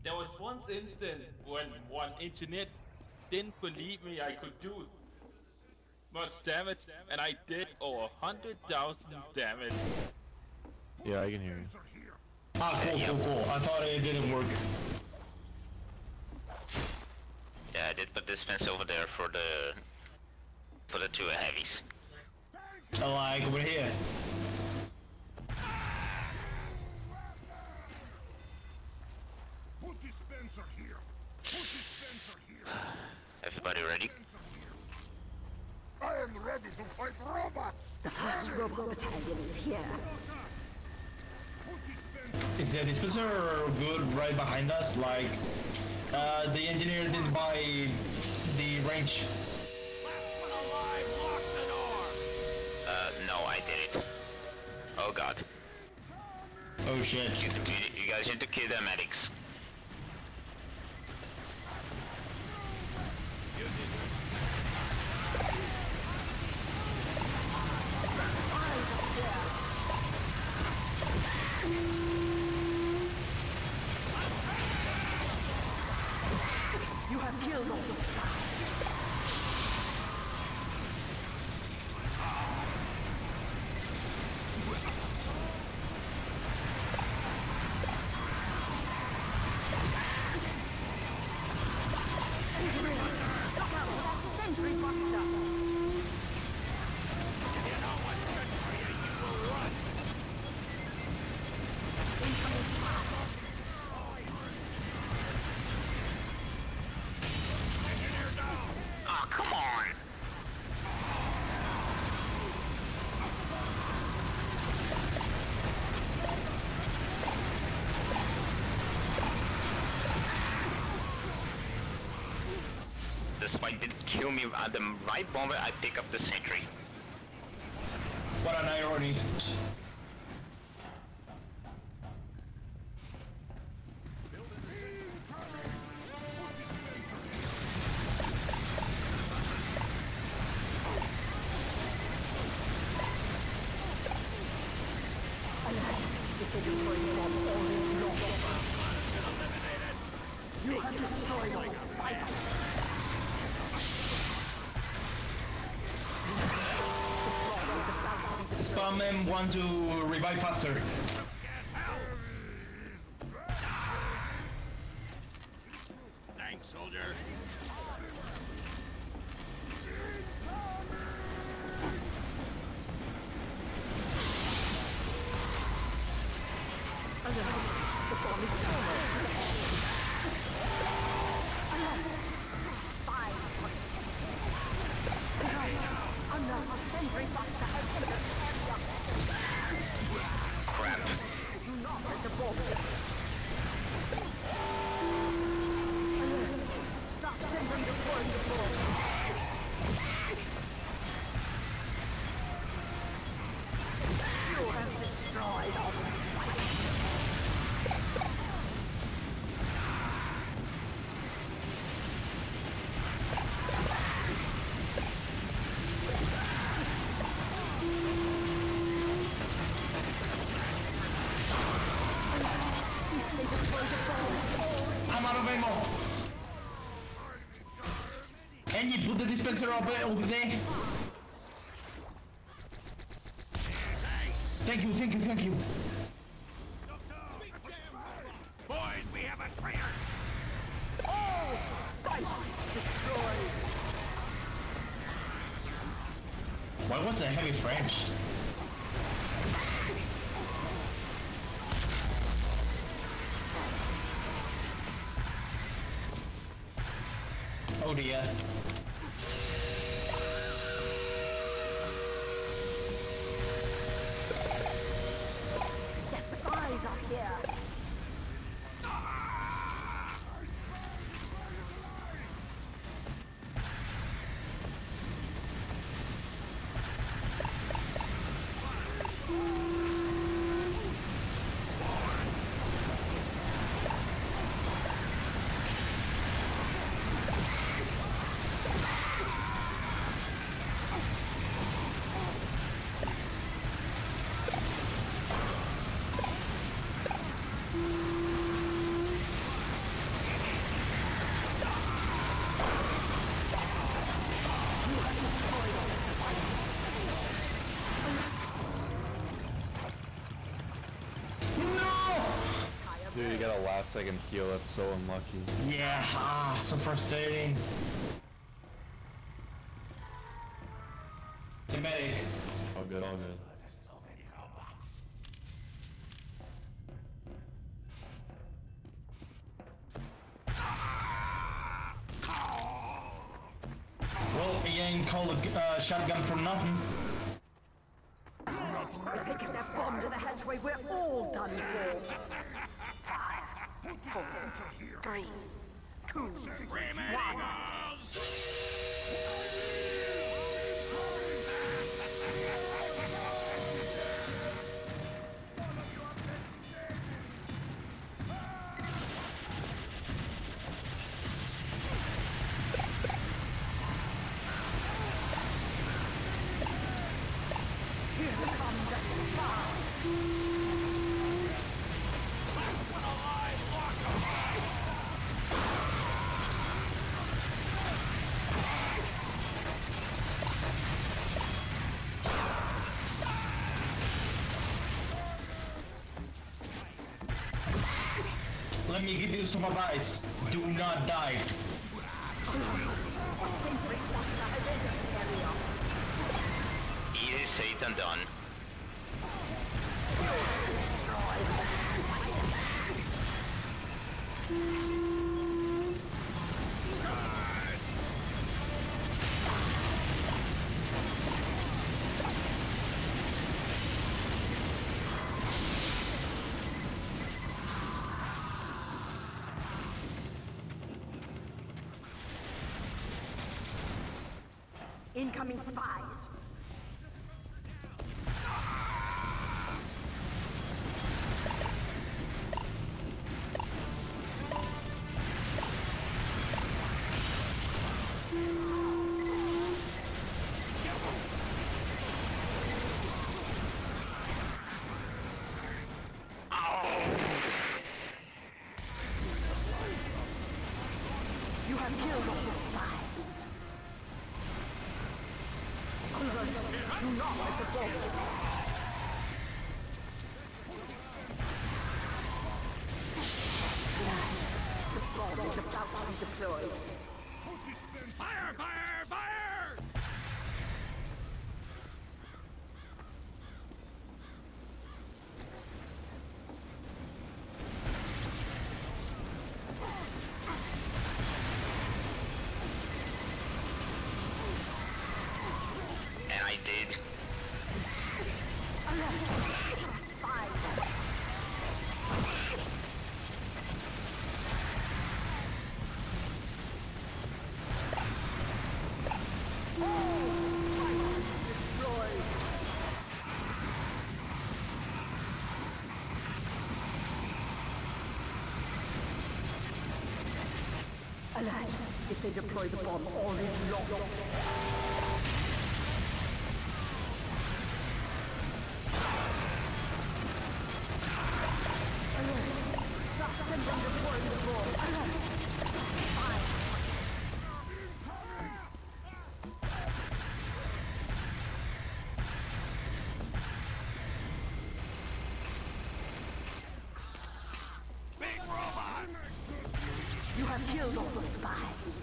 There was once instant when one engineer didn't believe me I could do much damage, and I did over 100,000 damage. Yeah, I can hear you. Ah, cool. I thought it didn't work. Yeah, I did put dispense over there for the two heavies. I like over here. Put dispenser here. Put dispenser here. Everybody ready? I am ready to fight robots. The first robot battalion is here. Put dispenser. Is the dispenser good right behind us? Like, the engineer didn't buy the range. Last one alive, lock the door. No, I did it. Oh god. Oh shit. You guys need to kill the medics. You have killed all the spies. Look out for that sentry buster! You know what's good for you, you will run. Incoming fire! Engineer down. Oh, come on! The spike didn't kill me at the right moment I pick up the sentry. What an irony. You have destroyed all the spiders! Spam M1 to revive faster. Thanks, soldier. The bomb is terminated! Fine! Another sentry buster has entered the area! Crap. Do not let the bomb get... Stop them from destroying the bomb! You have destroyed all the spiders! I'm out of ammo. And you put the dispenser over there. Thank you. Boys, we have a traitor. Why was the heavy French? Oh dear. The spies are here! last second heal. That's so unlucky. Yeah, so frustrating. The medic. All good, all good. Well, he ain't called a shotgun for nothing. If they get that bomb to the hatchway, we're all done for. 5, 4, 3, 2, 1. Let me give you some advice. Do not die. Easy, Satan done. Incoming spies. You have killed all the spies. Do not let the ball get The ball is about to be deployed. Fire! Fire! Fire! And I did. Alas, if they deploy the bomb, all is lost. Stop them from deploying the bomb. Big robot! You have killed all the spies.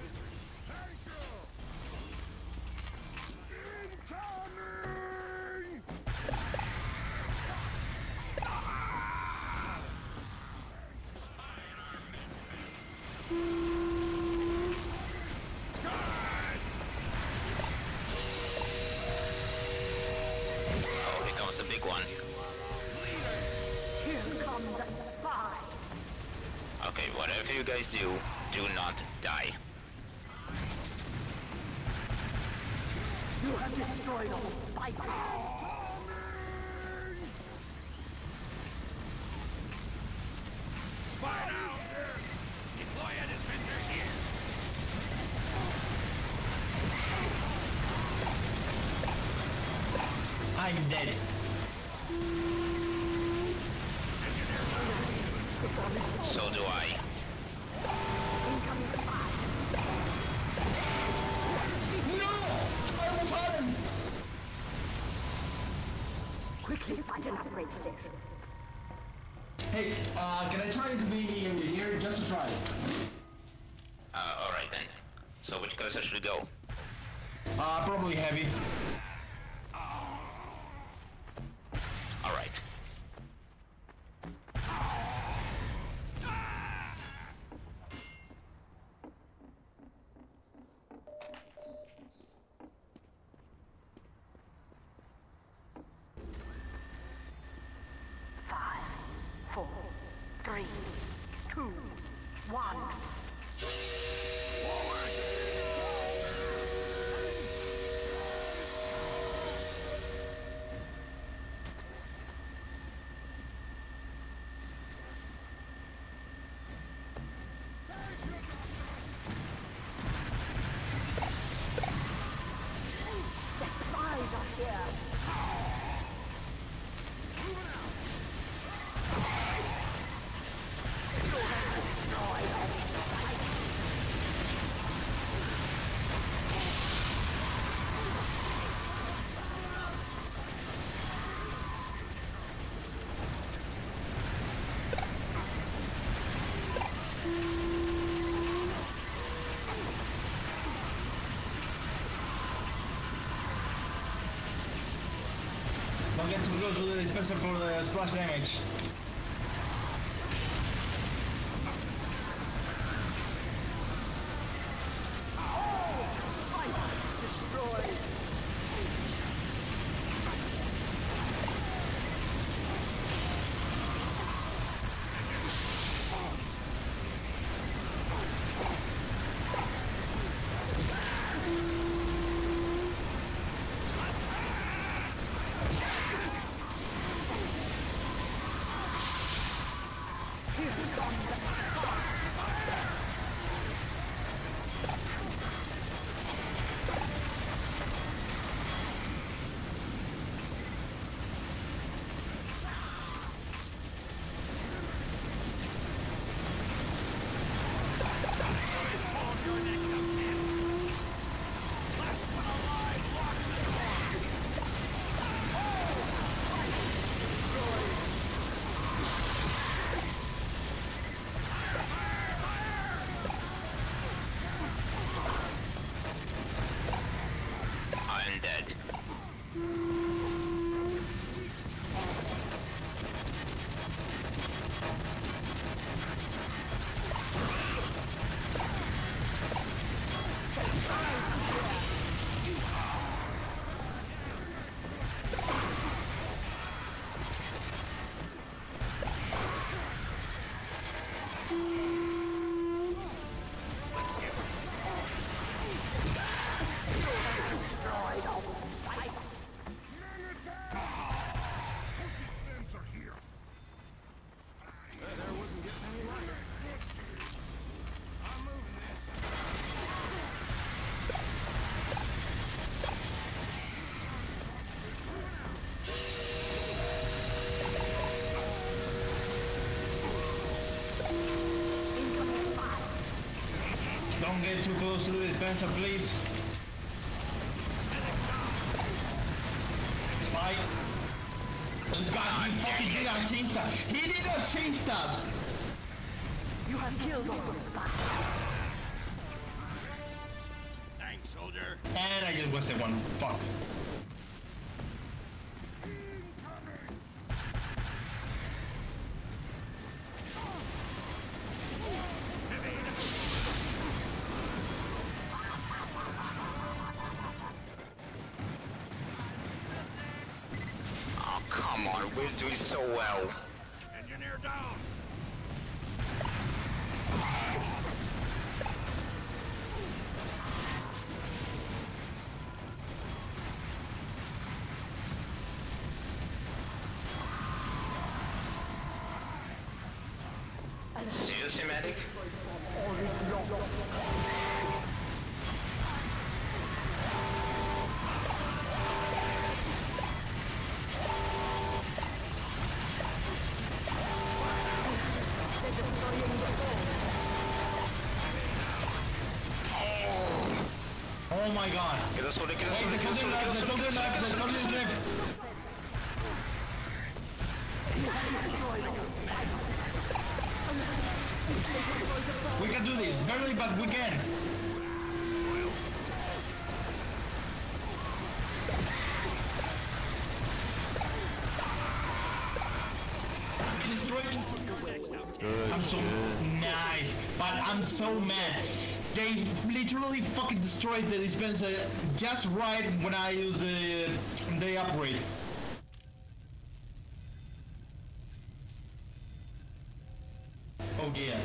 Oh, here comes the big one. Here comes the spy. Okay, whatever you guys do, do not die. You have destroyed all the spikes. Fire out! Deploy a dispenser here! I'm dead. So do I. Incoming spy. Quickly find an upgrade station. Hey, can I try to be the engineer just to try? Alright then. So which class should we go? Probably heavy. Alright. Five, four, three, two, one. The spies are here. Don't get too close to the dispenser for the splash damage. Destroyed. I'm dead. Dispenser here. Don't get too close to the dispenser, please. Spy. Oh god, he fucking did not chain stab. He did not chain stab. You have killed all the spies. Thanks, soldier. And I just wasted one. Fuck. Oh, come on, we're doing so well. Engineer down. Seriously, medic? All is lost. Oh my god. Get us soldier, get us Hey, soldier, the get us soldier soldier, left, get us the soldier, soldier get us left, the soldier. soldier left. You have destroyed all spies. We can do this, barely, but we can. Good I'm so shit. nice, but I'm so mad. They literally fucking destroyed the dispenser just right when I use the upgrade. Oh yeah.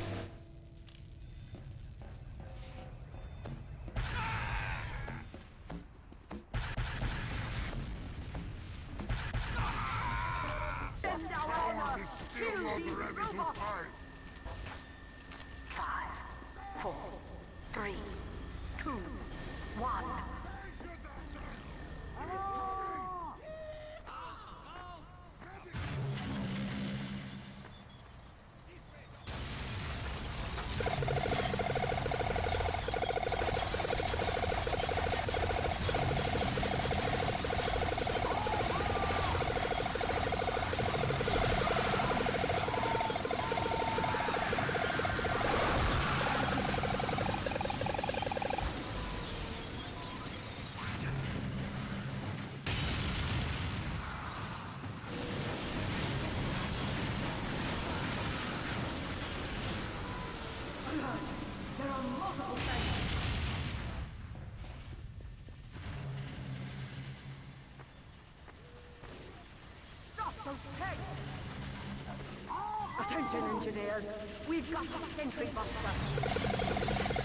Send our honor. Still Kill not these ready to robots. fight. 5, 4, 3, 2, 1. There are multiple things. Stop those pegs! Attention, engineers. We've got a sentry buster.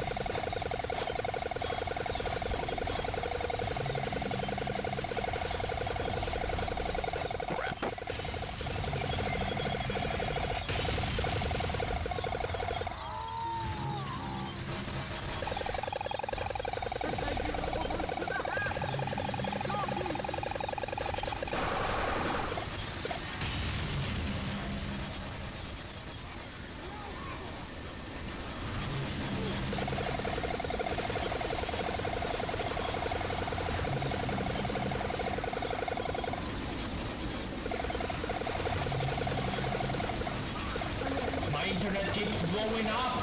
My internet keeps blowing up.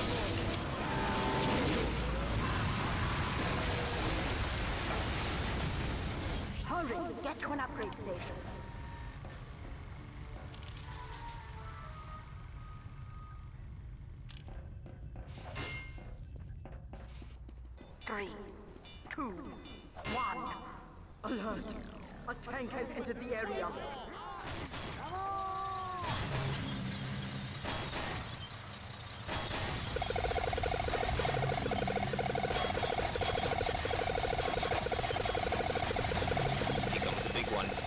Hurry, get to an upgrade station. Three, two, one. Alert! A tank has entered the area. Here comes the big one.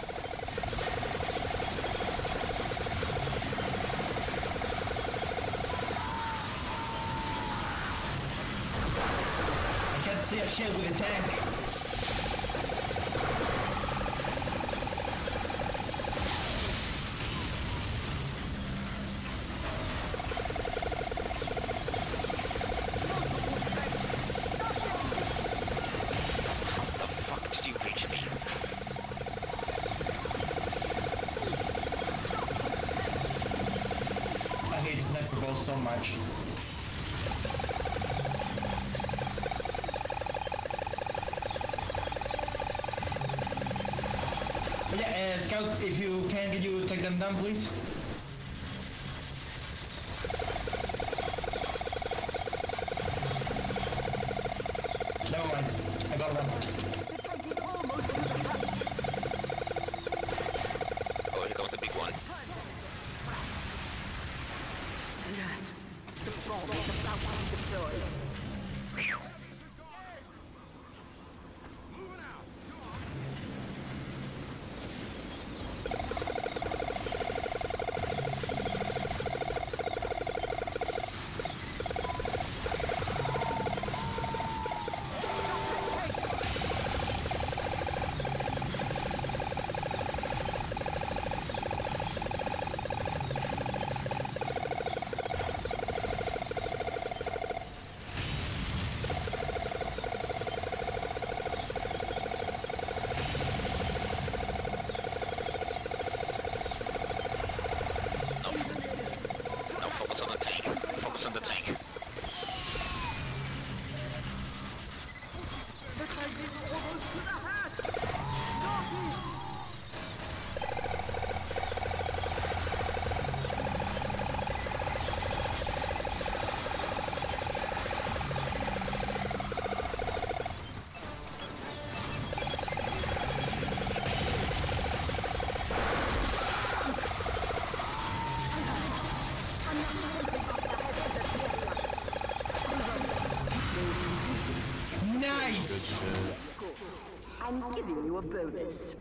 I can't see a shit with a tank. How the fuck did you reach me? I hate sniper balls so much. But yeah, Scout, if you can you take them down, please? Never mind. I got one. The tank is almost to the hatch. Oh, here comes the big one. Alert! The bomb is about to be deployed. Nice. Good. I'm giving you a bonus.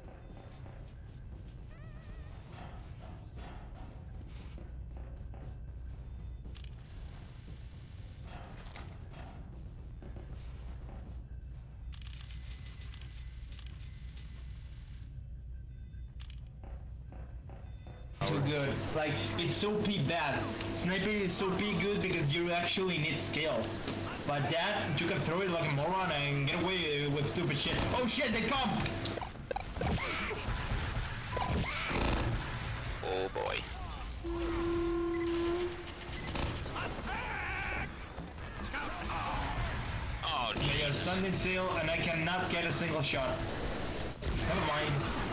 So good. Like, it's so bad. Sniper is so good because you actually need skill. But that, you can throw it like a moron and get away with stupid shit. Oh shit, they come! Oh boy. Oh, They are standing still and I cannot get a single shot. Never mind.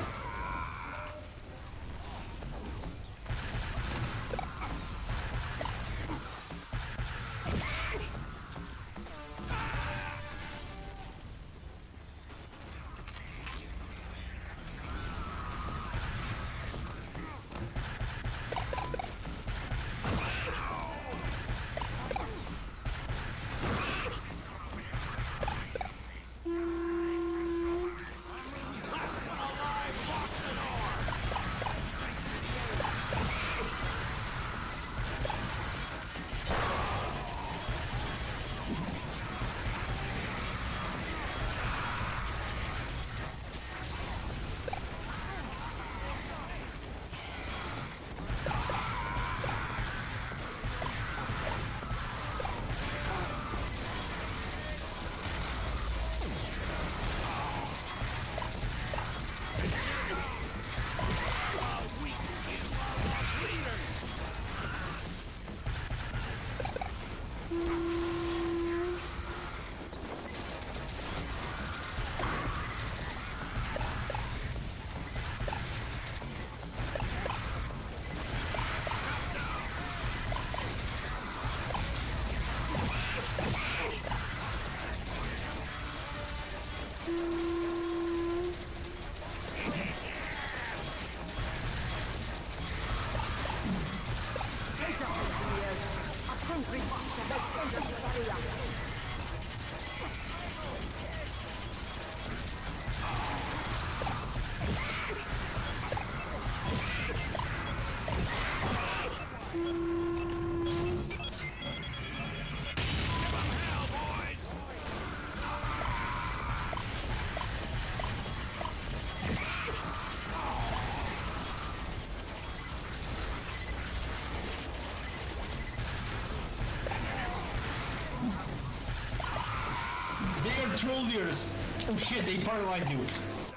They are troll leaders. Oh shit, they paralyze you.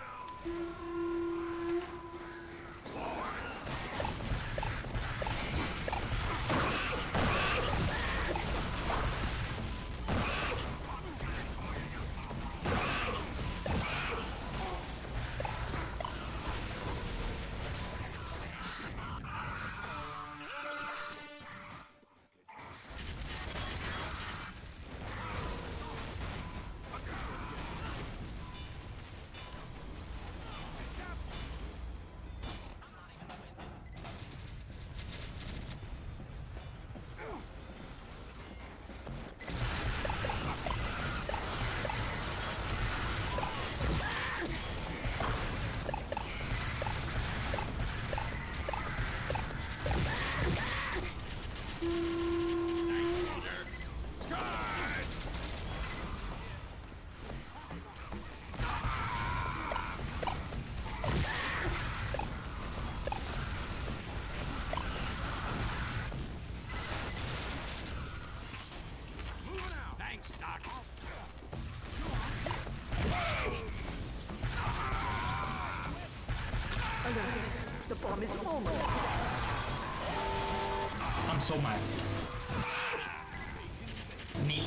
The bomb is almost. I'm so mad. Neat.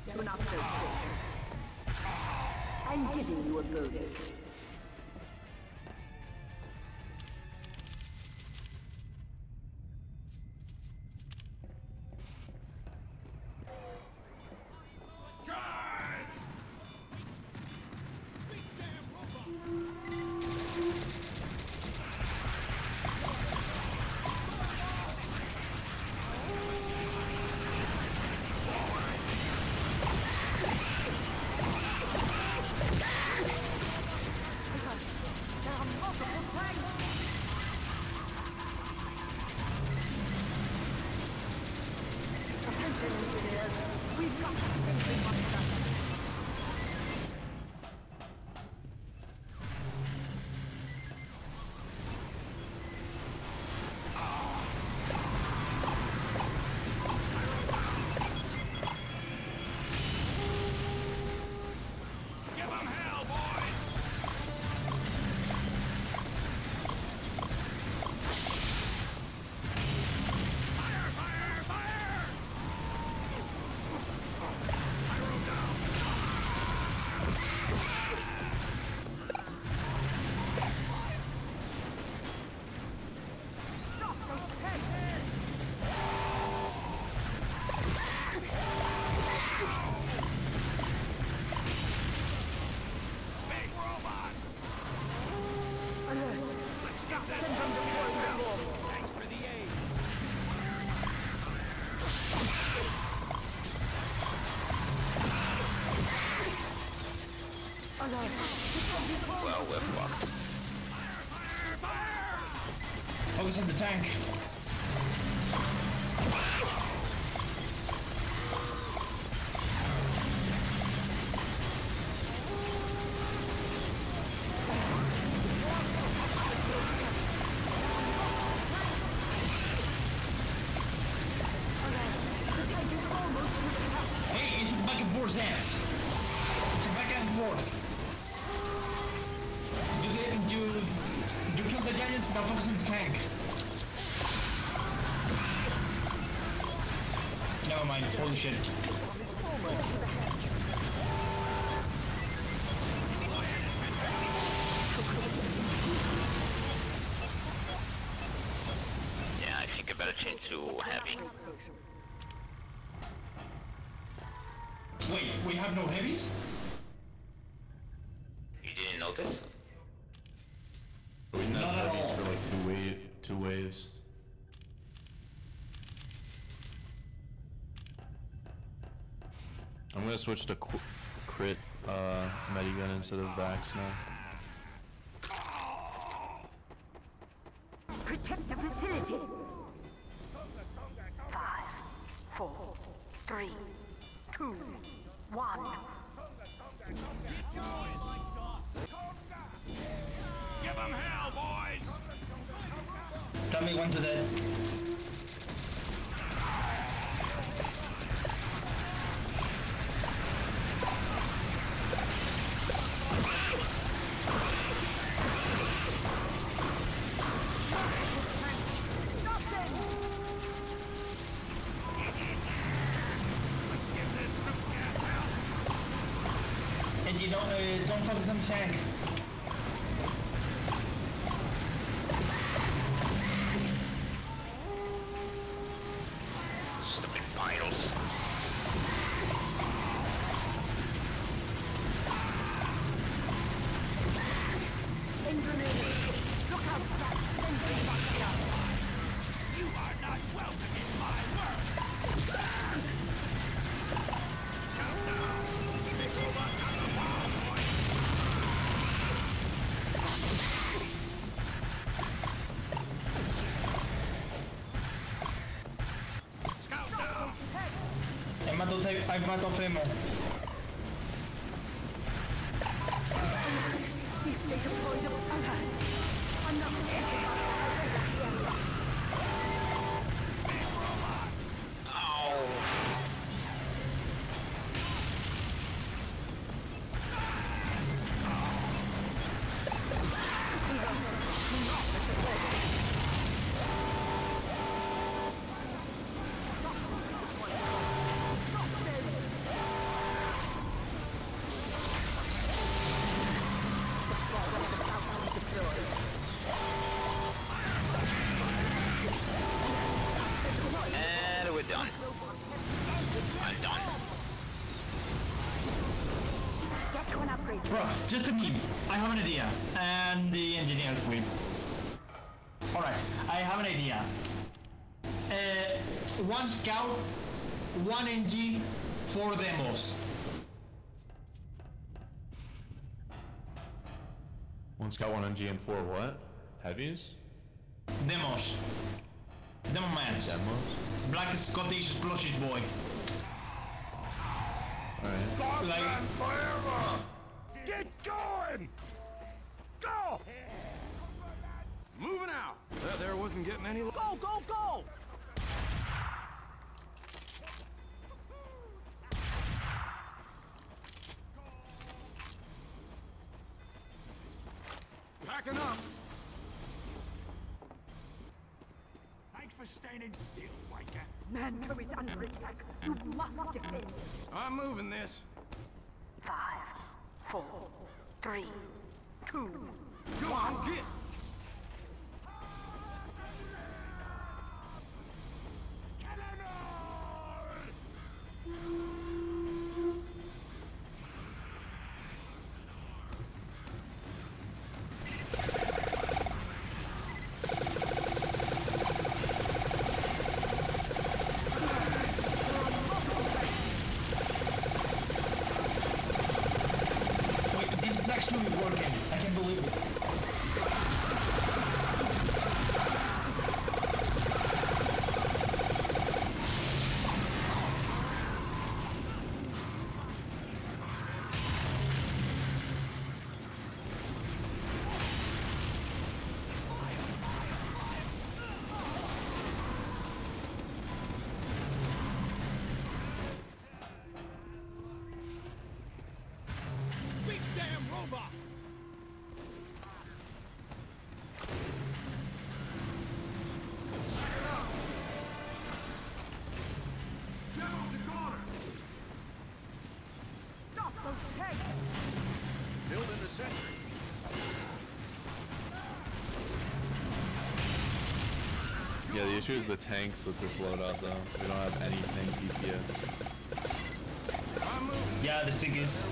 Get to an upgrade station. I'm giving you a bonus. Well, we're fucked. Focus on the tank. Hey, it's a back and forth dance. It's a back and forth. You kill the giants, now focus on the tank. Never mind, holy shit. Yeah, I think I better change to heavy. Wait, we have no heavies? You didn't notice? We didn't Not have at heavies all. for like two waves. I'm gonna switch to crit medigun instead of Vax now. Protect the facility. 5, 4, 3, 2, 1. Give them hell, boys! Tell me when to dead. And you don't focus on the tank. Stupid vitals. Look out for that sentry buster. You are not welcome in my world! Countdown! Big robot on the wall, boys! Scout down! I mato Femo. If they deploy the alert, another sentry buster. upgrade. Bro, just a meme. I have an idea. And the engineer quit. Alright, I have an idea. One scout, one NG, 4 demos. One scout, one NG, and 4 what? Heavies? Demos. Demo mans. Demos? Black Scottish explosive boy. Alright. Like, Forever! Get going! Go! Moving out! That there wasn't getting any... Go, go, go! Packing up! Thanks for standing still, Whitecat. Manto is under attack. You must defend it. I'm moving this. 5, 4, 3, 2. Go on, get! wait, this is actually working. I can't believe it. Big damn robot! Devil's a goner! Stop those tanks! Building the sentry. Yeah, the issue is the tanks with this loadout though. We don't have any tank DPS. I'm moving. Yeah, the Siggies.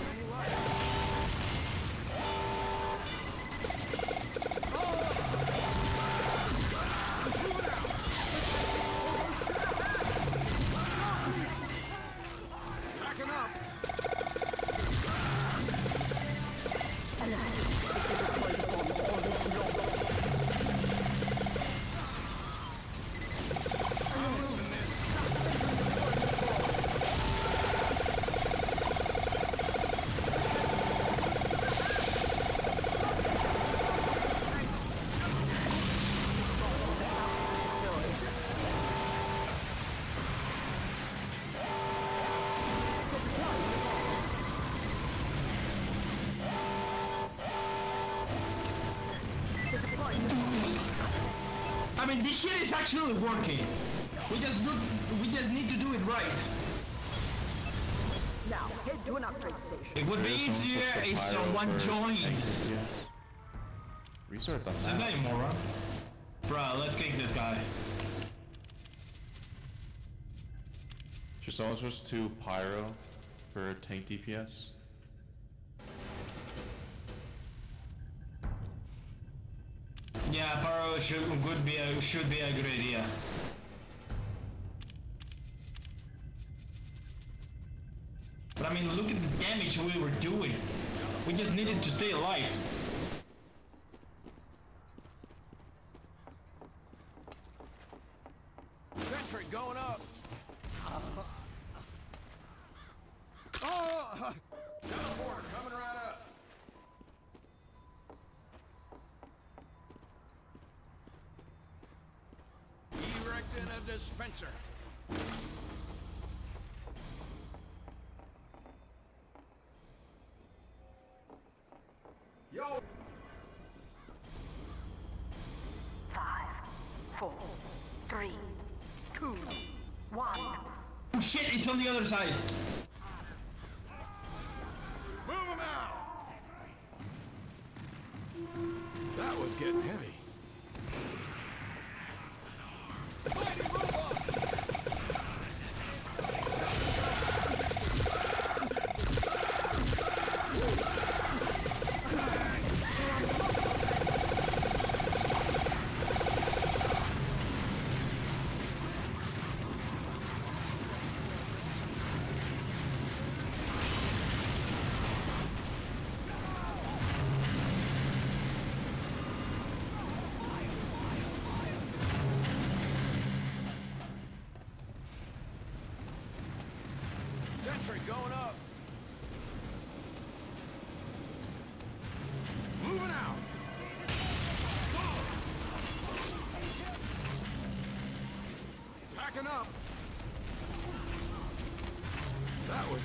Packing up. I'm moving this. I mean, this shit is actually working. We just need to do it right. Now, head to an upgrade station. It would be Maybe someone easier switched to if pyro someone for joined. tank DPS. Restart the Isn't map. that moron? Bruh, let's kick this guy. Should someone switch to pyro for tank DPS? Yeah, Pyro should be a good idea. But I mean, look at the damage we were doing. We just needed to stay alive. Sentry going up. Oh! Teleporter coming right up. Erecting a dispenser. Yo! 5, 4, 3, 2, 1. Oh shit, it's on the other side. Move him out! That was getting heavy. Fighting robot!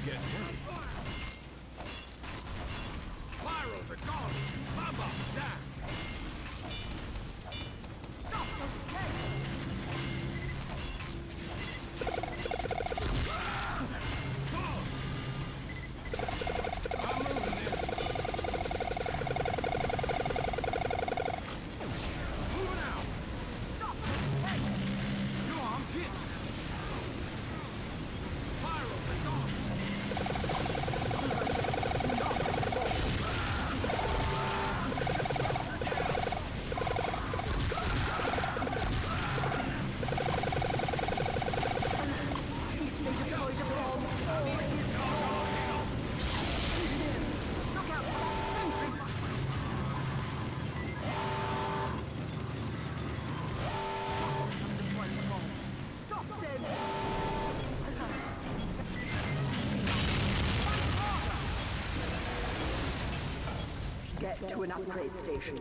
Get ready. Pyros are gone. Mama, down. Stop those tanks! I'm moving this. Moving out. Stop those tanks! No, I'm hit. Pyros are gone. Look out! Sentry! Stop them! Get to an upgrade station.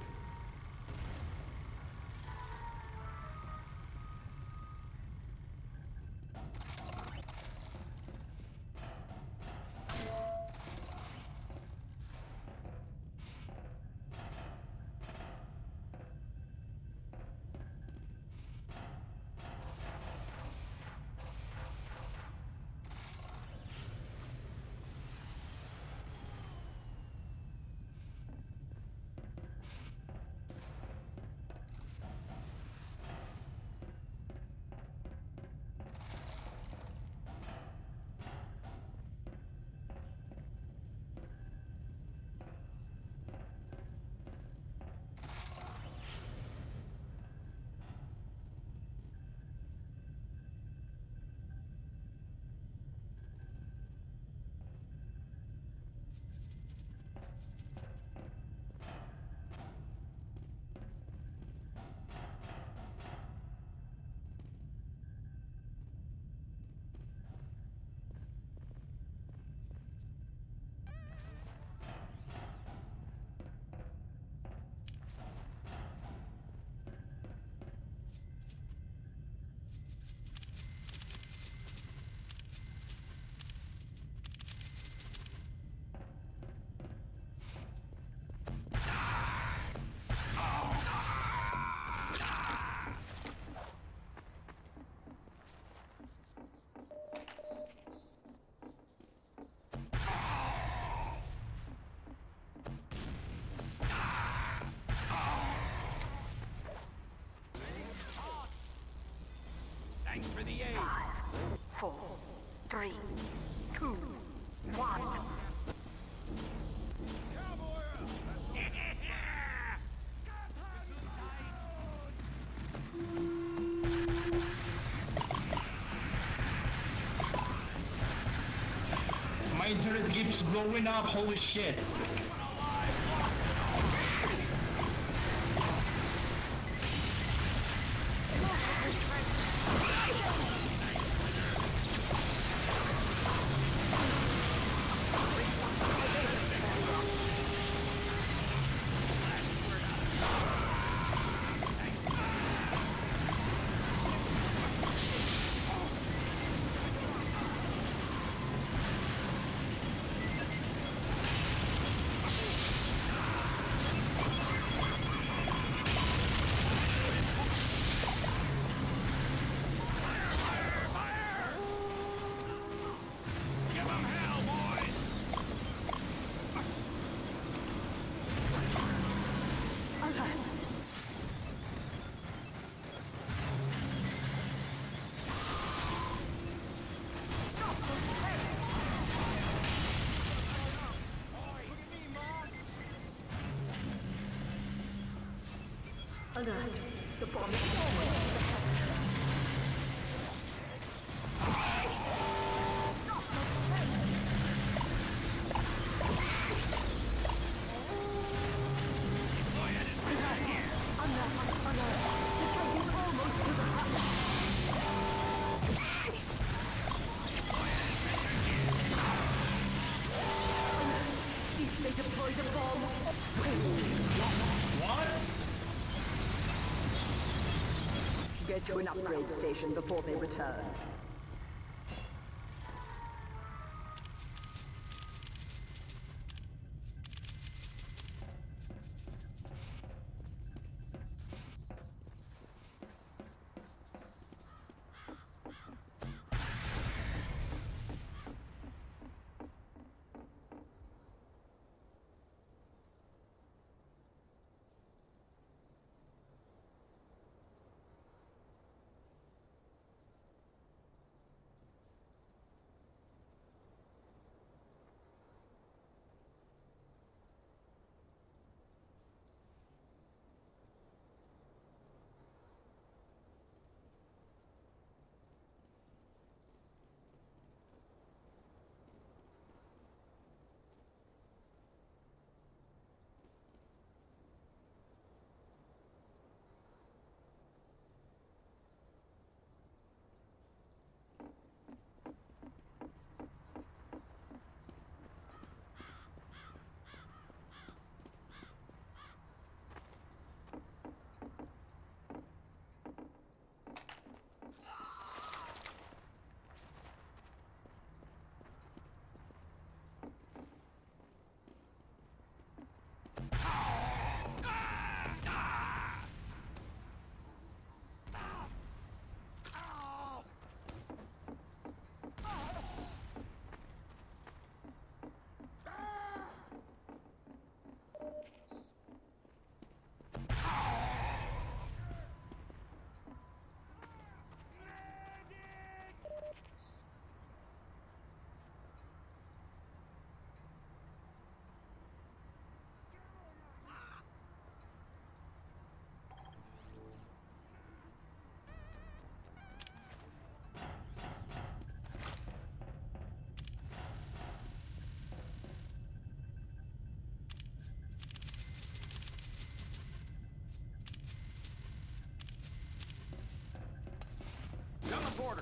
Thanks for the aid. 5, 4, 3, 2, 1. My internet keeps blowing up, holy shit. Give 'em hell, boys. Alert! Alert! The bomb is almost to the hatch. They deployed a bomb. What? Get to an upgrade station before they return.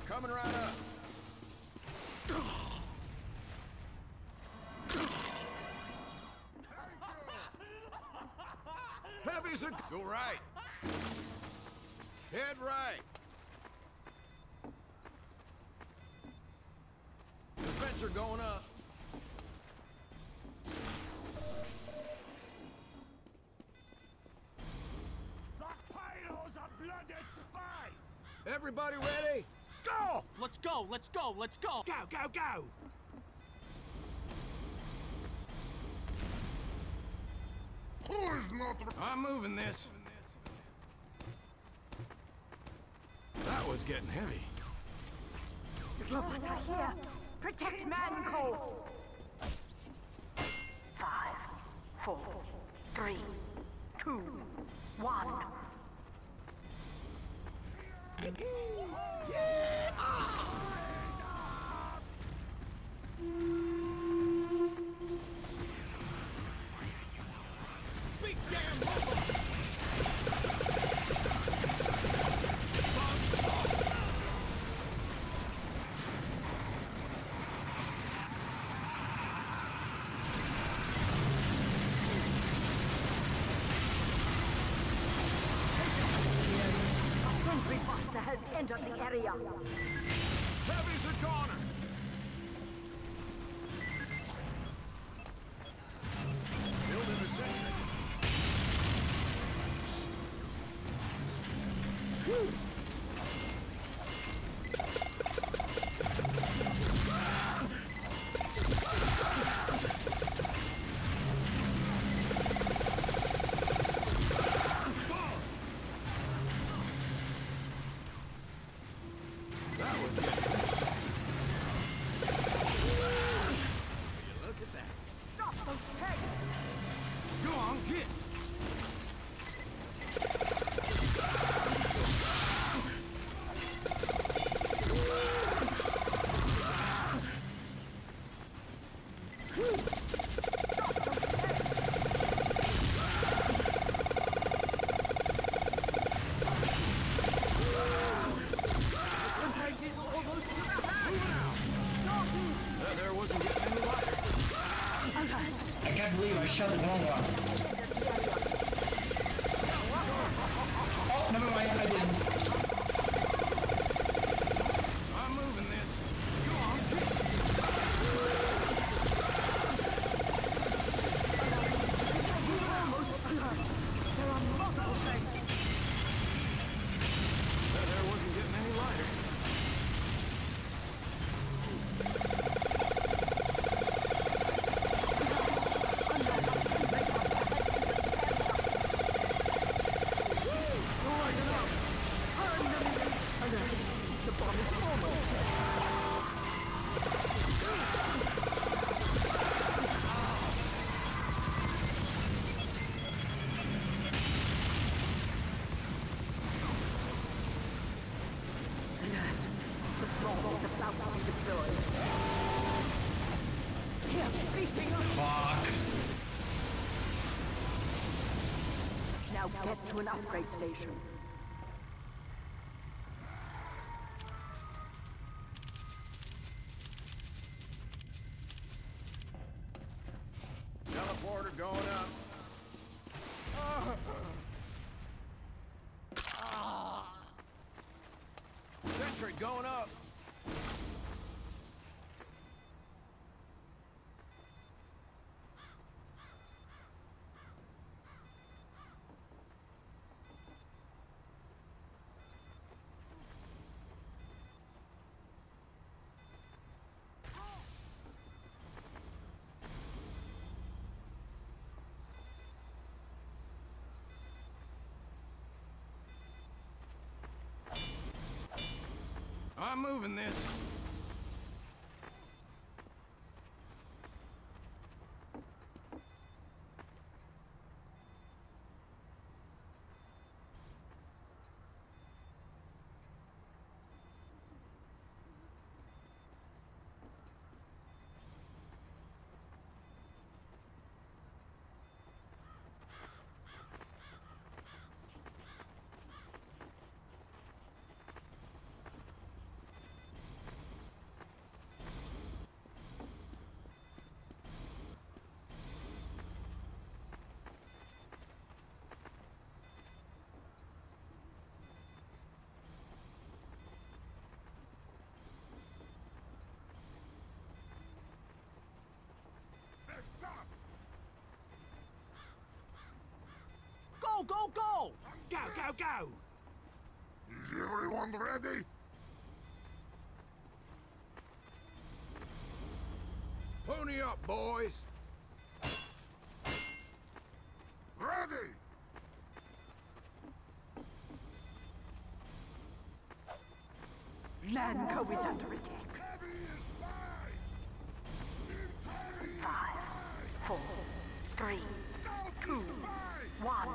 Coming right up. Heavy's a... Go right. Head right. Dispenser going up. The Pyro's a bloody spy! Everybody ready? Go! Let's go, let's go, let's go! Go, go, go! I'm moving this. That was getting heavy. Robots are here. Protect Manco. 5, 4, 3, 2, 1. Big damn robot! A sentry buster has entered the area. Heavy's a goner! Building a sentry. That was getting heavy. Look at that. Stop those tanks! Go on, get! There wasn't getting any lighter. I can't believe I shot the wrong one. Oh, never mind, I didn't. I'm moving this. Go on, get! There are multiple tanks. There wasn't getting any lighter. The bomb is almost. Alert. The bomb is about to be deployed. He's beating us. Fuck. Now get to an upgrade station. Teleporter going up. Sentry going up. I'm moving this. Go, go! Is everyone ready? Pony up, boys. Ready! Lanco is under attack. Heavy is mine! 5, 4, 3, 2, 1.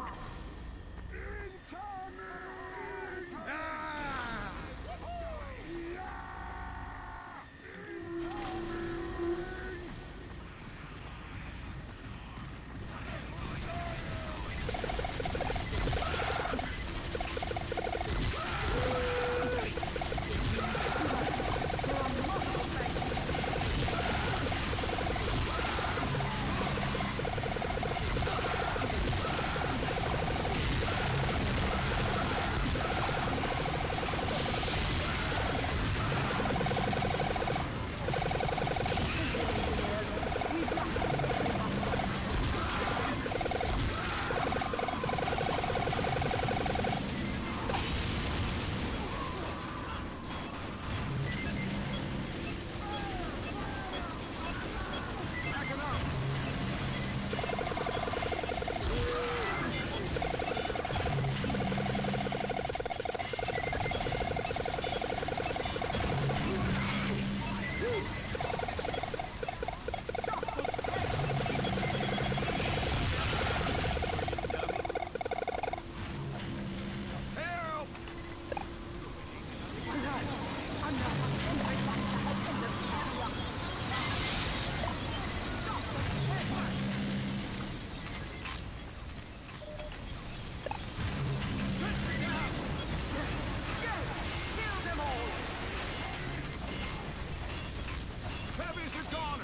Heavy's a goner.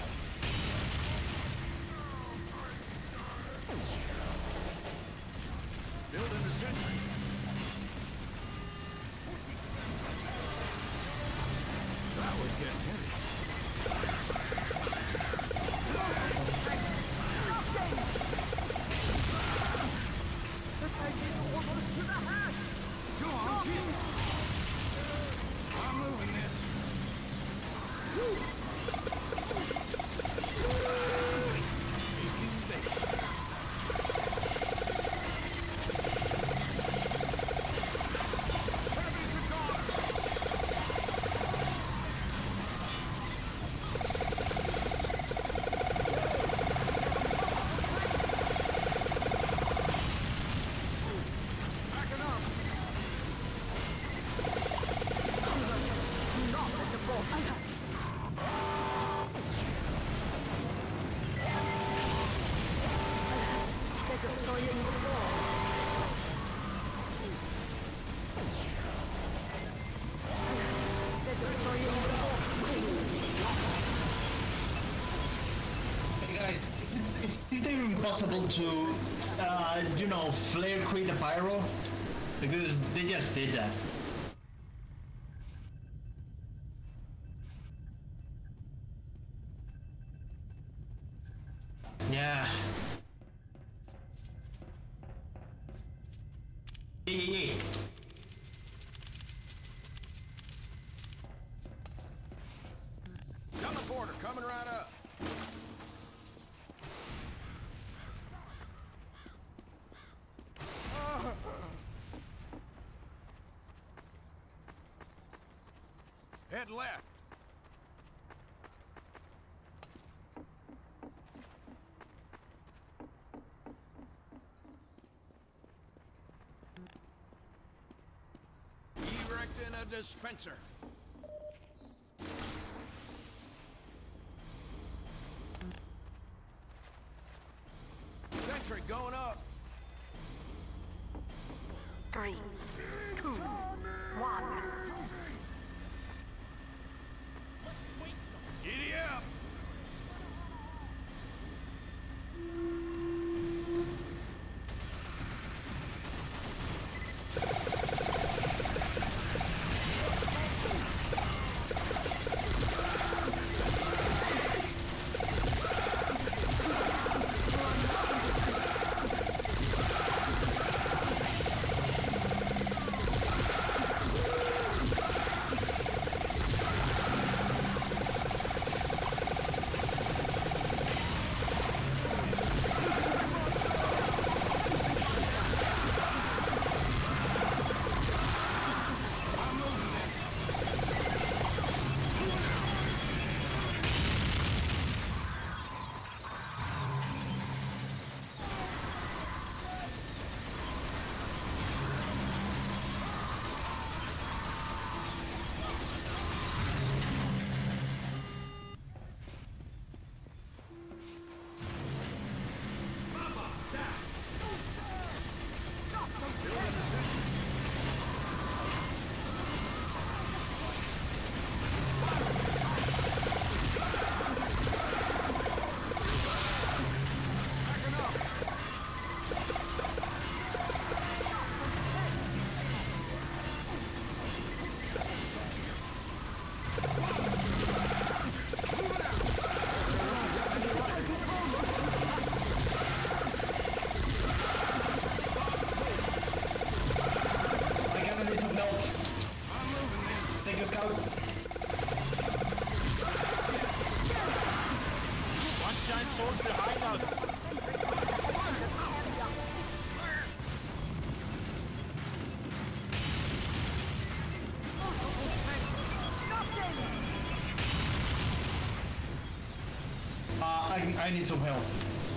Building the sentry. That was getting heavy. Go on, kid. I'm moving this. Hey guys, is it even possible to, you know, flare create a pyro? Because they just did that. Yeah. Yeah. Teleporter coming right up. Head left. Erecting a dispenser. Sentry going up. 3, 2, 1. Giddy up. I need some help.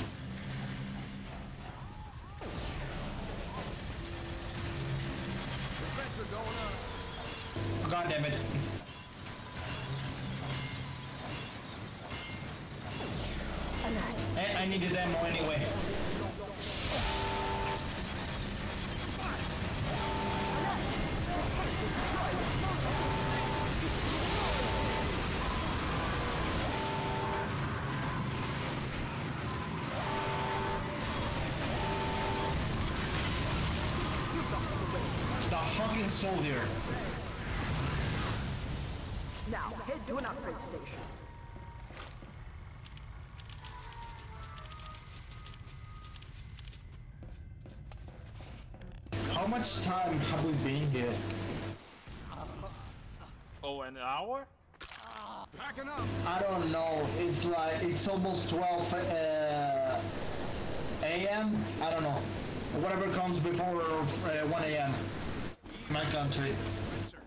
Defense are going up. God damn it. I needed ammo anyway. The fucking soldier. Now, head to an upgrade station. How much time have we been here? Oh, an hour? Packing up. I don't know. It's like it's almost 12 a.m. I don't know. Whatever comes before 1 a.m. My country. Spencer.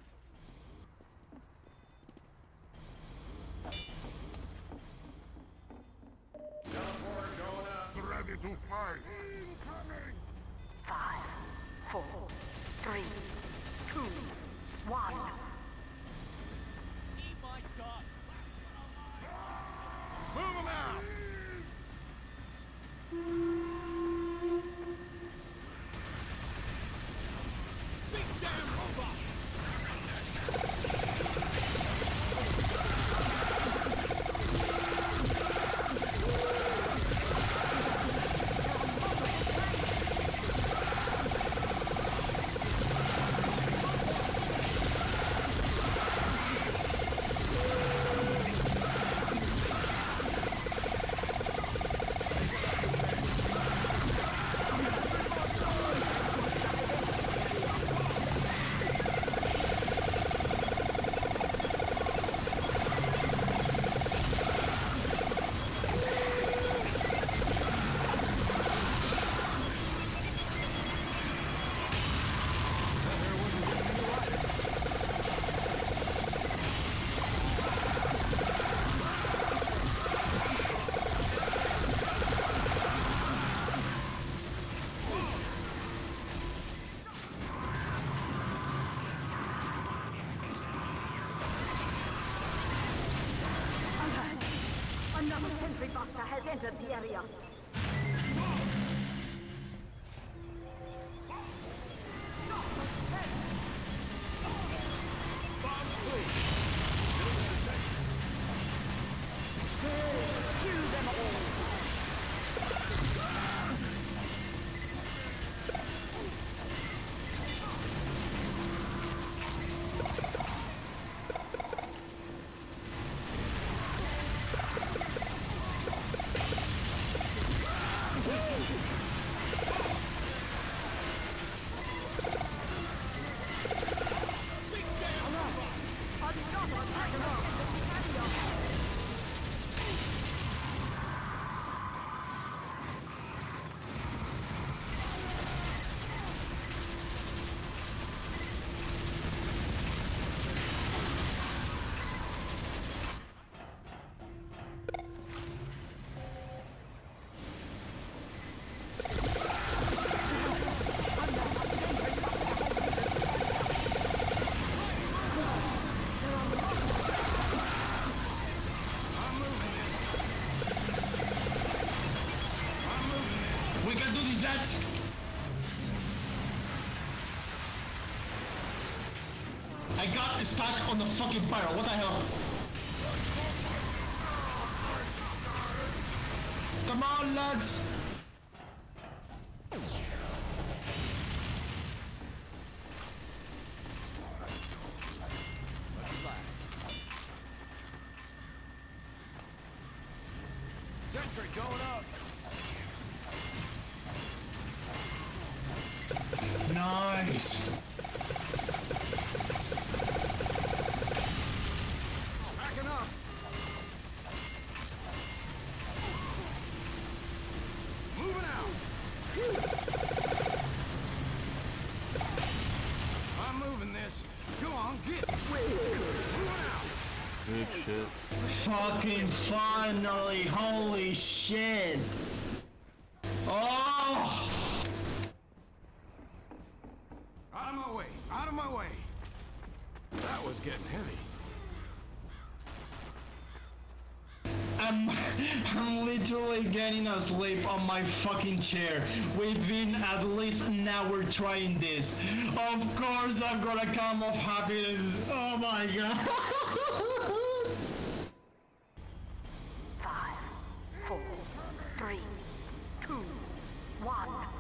Teleporter going up. Ready to fly. Incoming. 5, 4, 3, 2, 1. Eat my dust. Move them out. Big damn robot. Another sentry buster has entered the area. Bombs, please. Building the section. Kill them all. We can do this, lads. I got stuck on the fucking pyro. What the hell? Come on, lads. Sentry going up. Nice. Packing up. Moving out. I'm moving this. Go on, get. Moving out. Good. shit. Fucking finally, holy shit. Oh! Out of my way! Out of my way! That was getting heavy. I'm literally getting asleep on my fucking chair. We've been at least an hour trying this. Of course I'm gonna come off happiness. Oh my god. 5, 4, 3, 2, 1.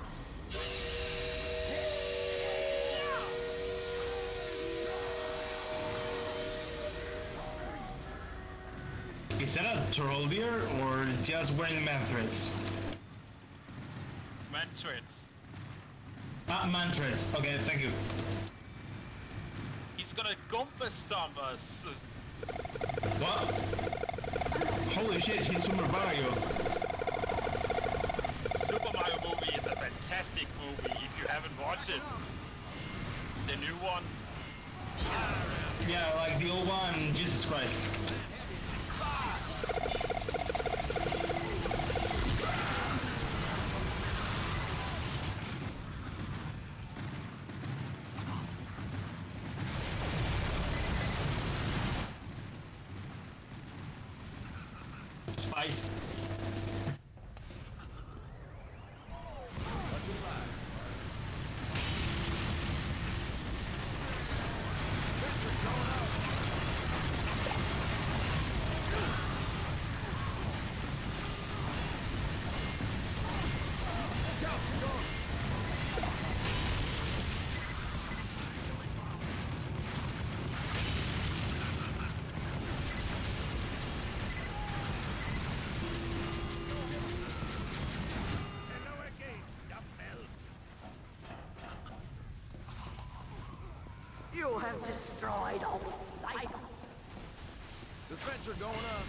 Is that a troll beer or just wearing man threads? Man threads. Ah, man threads. Okay, thank you. He's gonna Gumba stomp us. What? Holy shit, he's Super Mario. Super Mario movie is a fantastic movie if you haven't watched it. The new one. Yeah, like the old one, Jesus Christ. Spice. You have destroyed all the items. Dispenser going up.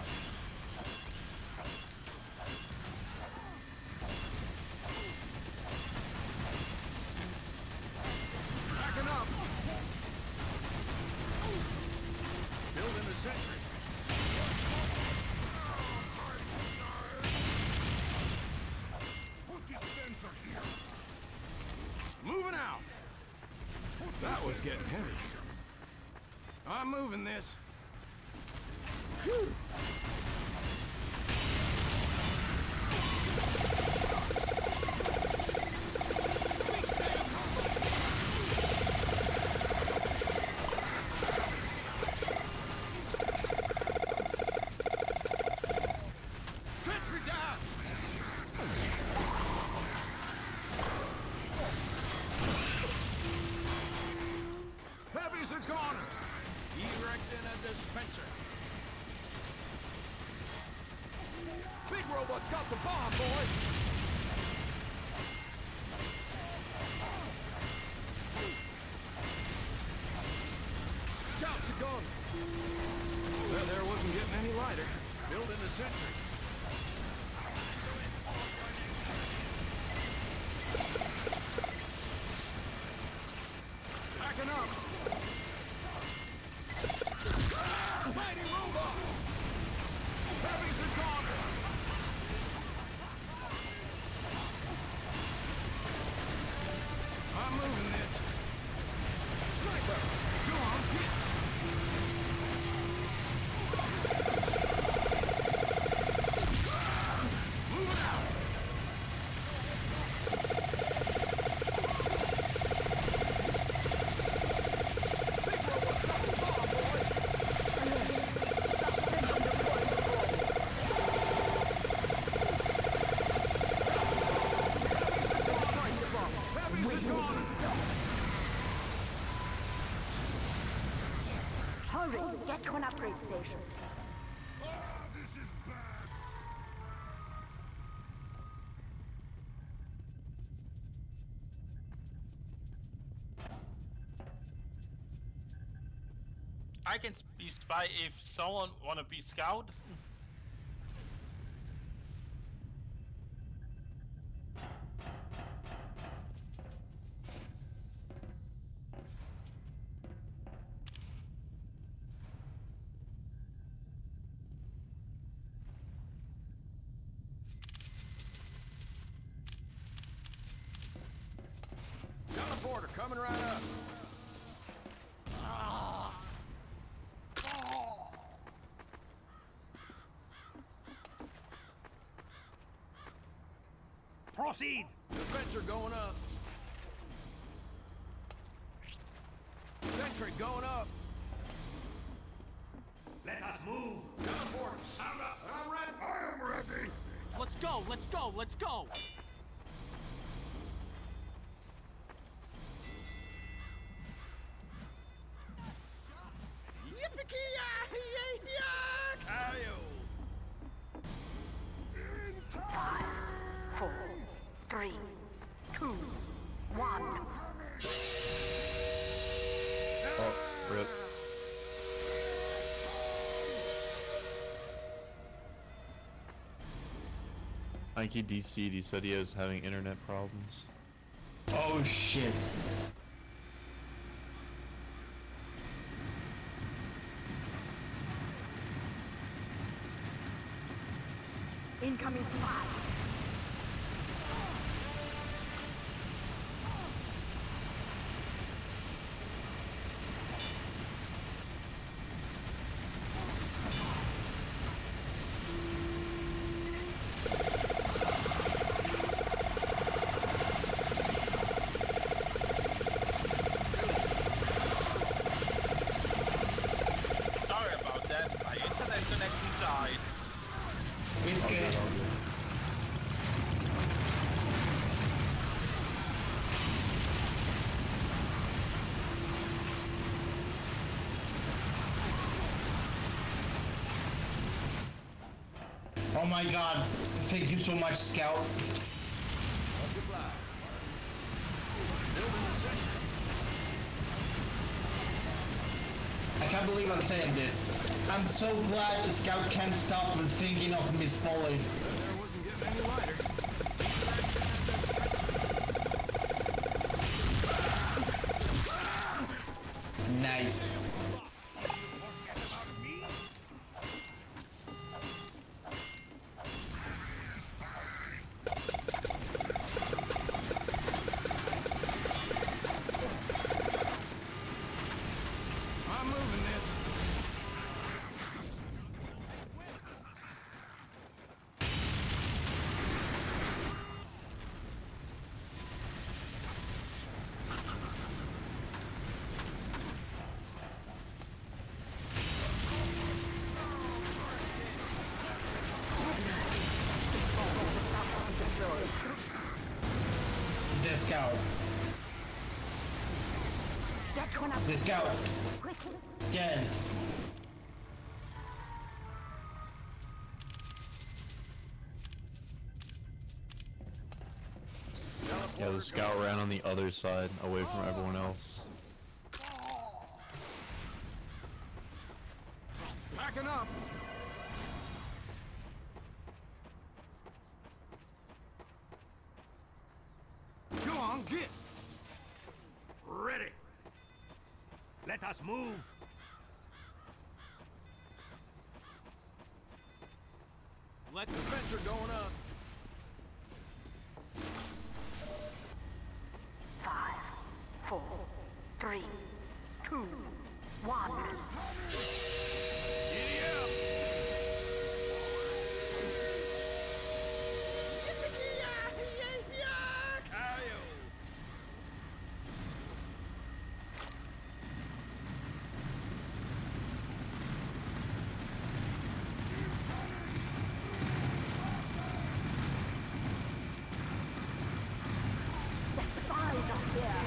Backing up. Building the sentry. Put dispenser here. Moving out. That was getting heavy. I'm moving this. Phew. Sentry down. Heavies are gone. Erecting a dispenser. Big robot's got the bomb, boy. Scouts are gone. Well, there wasn't getting any lighter. Building the sentry. Backing up. Mighty robot. Heavies are gone. I'm moving this. Sniper, go on, hit. Moving out. Big robot's got the bomb, boys. Heavies are gone. Hurry, get to an upgrade station. Ah, this is bad. I can be spy if someone wanna be scout. coming right up. Proceed. Dispenser going up. Sentry going up. Let us move. Teleporters. Sound up. I'm ready. I am ready. Let's go, let's go, let's go. Five, four, three, two, one. Oh, rip. I think he DC'd. He said he was having internet problems. Oh shit. Incoming fire. Sorry about that. My internet connection died. It's good. Oh my god. Thank you so much, Scout. I can't believe I'm saying this. I'm so glad the Scout can't stop with thinking of Miss Foley. There wasn't getting any lighter. Nice. I'm moving this. The Scout. Get one up. The Scout. Quickly. Dead. Yeah, the scout ran on the other side, away from everyone else. Backing up. Go on, get. Ready. Let us move. Let Dispenser going up. Five, four, three, two, one. giddy up. The spies are here.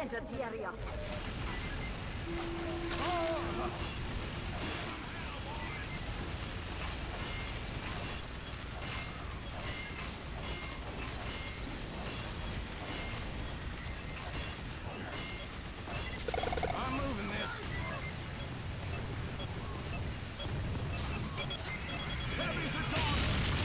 entered the area. I'm moving this. Heavies are gone.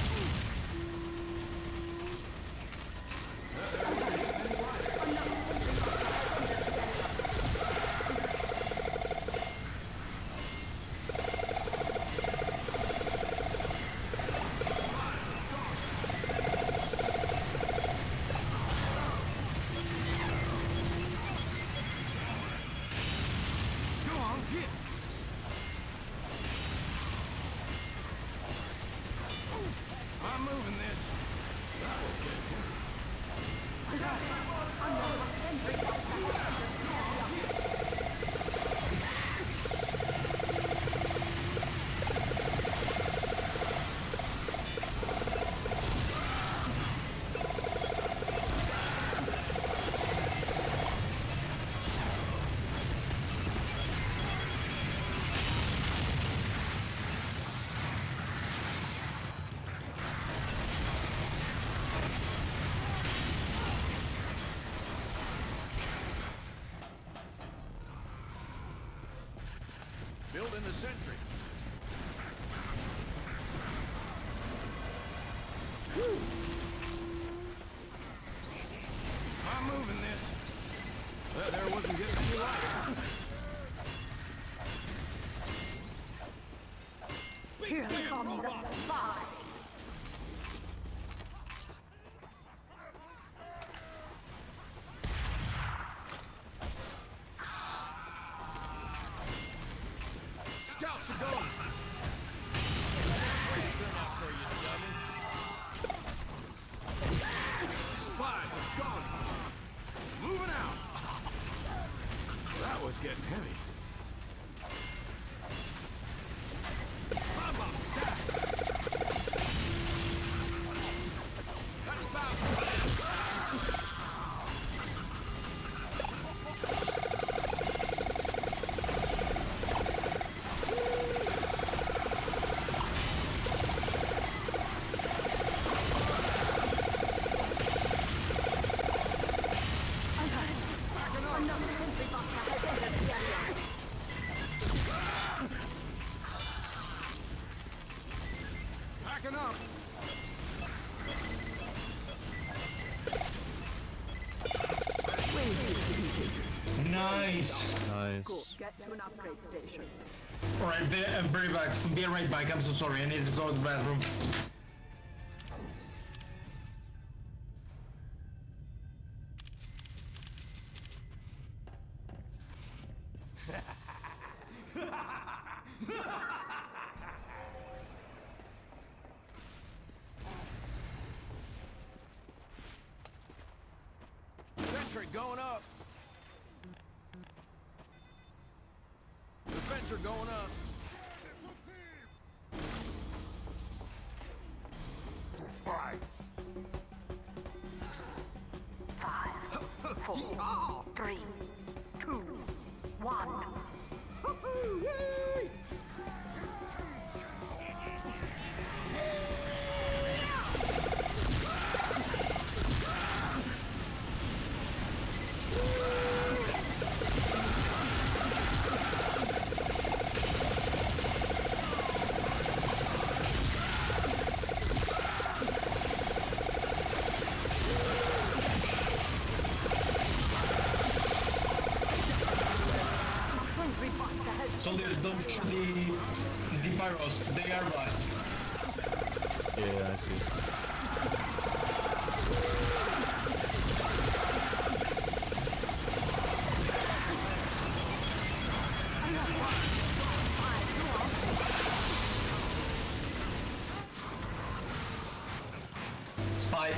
Go on, hit. I'm moving this. That was good. Building the sentry. I'm moving this. That there wasn't getting any lighter. Here comes the spy. Scouts are going. Spies are gone. Moving out. That was getting heavy. I'm up. That's about. Another sentry buster has entered the area. Packing up. Nice. Nice. Good. Get to an upgrade station. Alright, be back. Be right back. I'm so sorry. I need to go to the bathroom. Sentry going up. Dispenser going up. Fight. 5, 4, 3, 2, 1. Soldier, don't shoot the pyros. They are rust. Yeah, I see. Spy.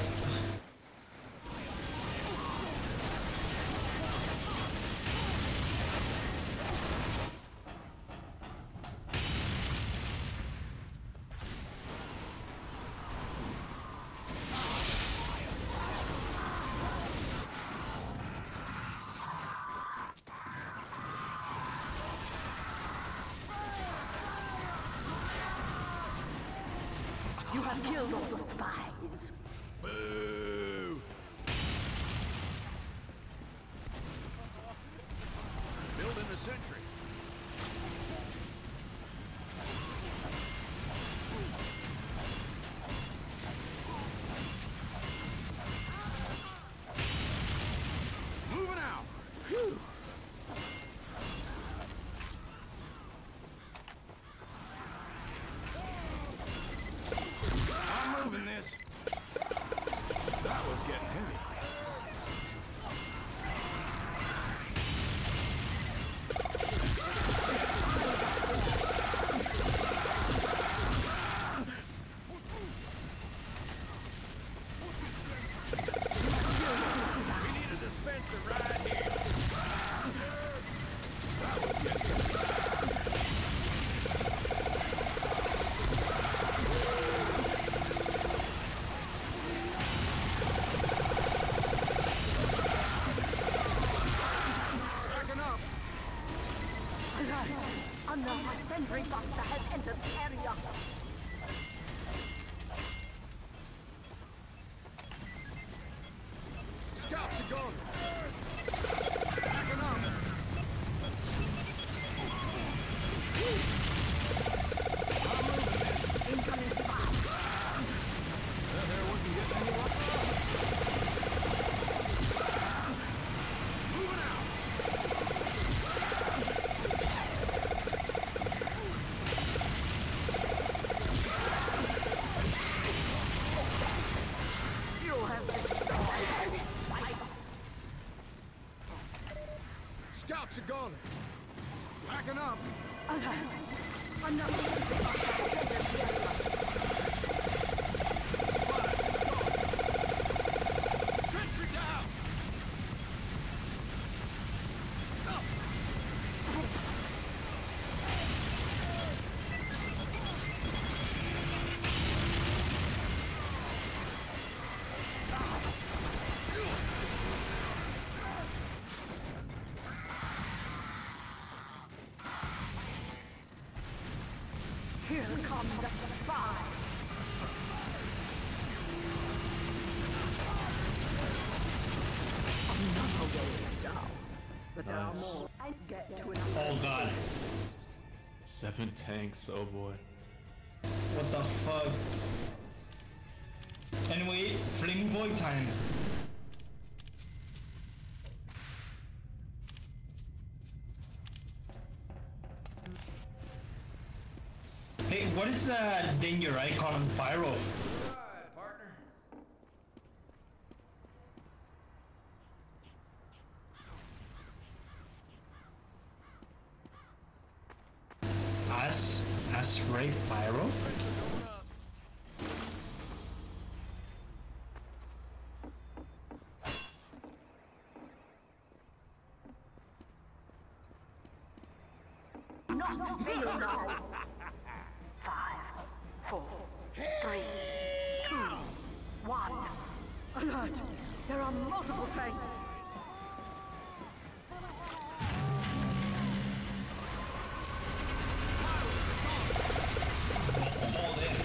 have killed all the spies. Boo! Building a sentry. Moving out. Phew. I'm moving this. That was getting heavy. We need a dispenser right here. That was getting heavy. Backing up. Alert! Another sentry buster has entered the area. Scouts are gone. Backing up. I'm moving this. Incoming spy. There wasn't getting any luck. Moving out. You have destroyed every spider. Scouts are gone. Backing up. Alert! Another sentry buster has entered the area. Sentry down. Here comes the spy. Another wave down. But there are Nice. more. I get to another. Oh god. 7 tanks, oh boy. What the fuck? Anyway, Flame Boy time. Hey, what is danger icon on Pyro? All right, partner. As Ray Pyro? Lights are going up. Not me now. 5, 4, 3, 2, 1. Alert! There are multiple tanks. Hold in.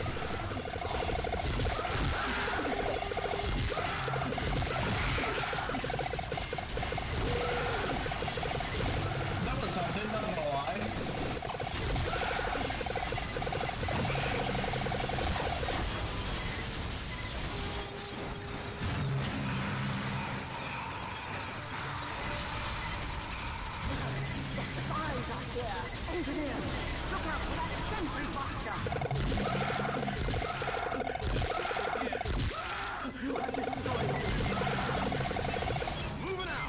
That was something, not gonna lie. Spies are here. Engineers, look out for that sentry buster. You have destroyed it. Moving out.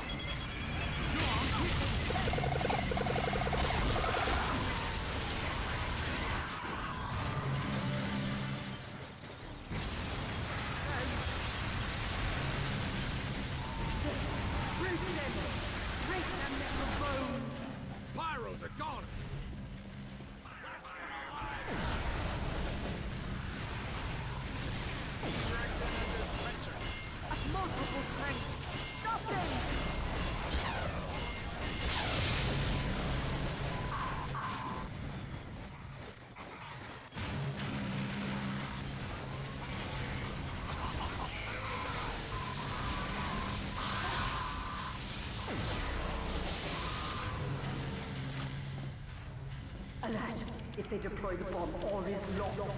Break them. Break them little bones. Pyros are gone. Multiple tanks. Stop them. If they deploy the bomb, all is lost.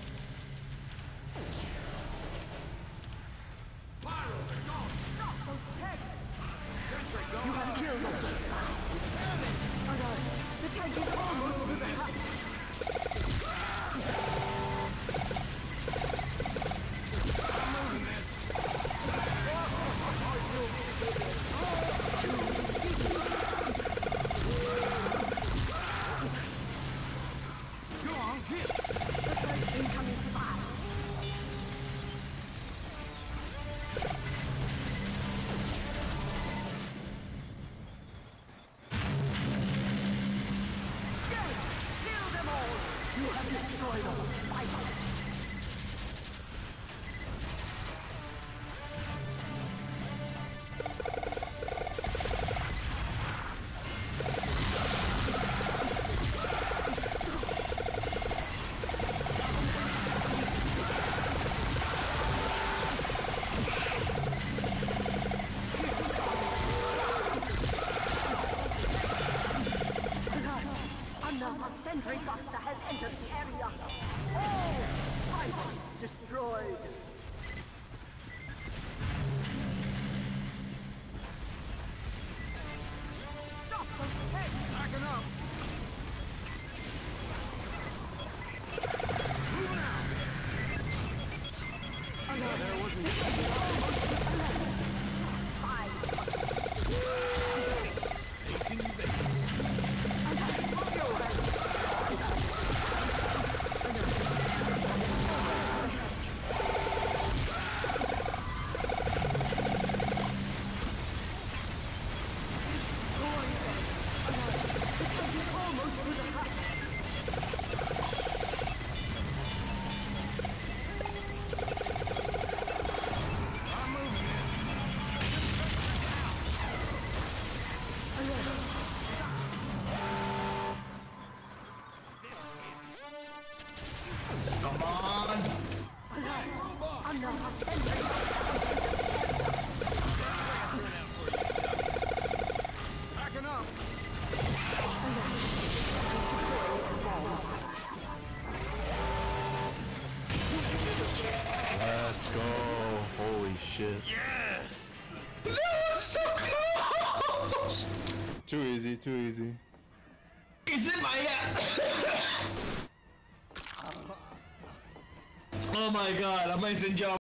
Pyro, they're gone! Stop those tanks! Sentry, go You have out! killed us. Oh no, the tank is almost to the house. Go on, kill! The first incoming spy. Yes! Kill them all! You have destroyed all the spiders. Another sentry buster has entered the area. All spiders destroyed. Stop those tanks! Backing up! Moving out! There wasn't... Come on! Another sentry Backing up! Let's go. Holy shit. Yes! That was so close! Too easy, too easy. Is it my... Oh my god, amazing job.